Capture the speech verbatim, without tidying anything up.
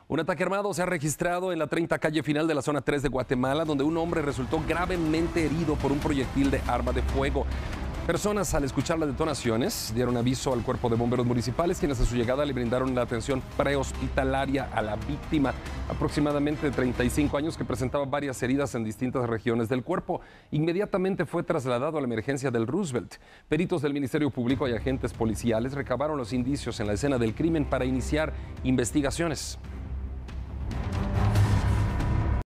Un ataque armado se ha registrado en la treinta calle final de la zona tres de Guatemala, donde un hombre resultó gravemente herido por un proyectil de arma de fuego. Personas, al escuchar las detonaciones, dieron aviso al cuerpo de bomberos municipales, quienes a su llegada le brindaron la atención prehospitalaria a la víctima, aproximadamente de treinta y cinco años, que presentaba varias heridas en distintas regiones del cuerpo. Inmediatamente fue trasladado a la emergencia del Roosevelt. Peritos del Ministerio Público y agentes policiales recabaron los indicios en la escena del crimen para iniciar investigaciones.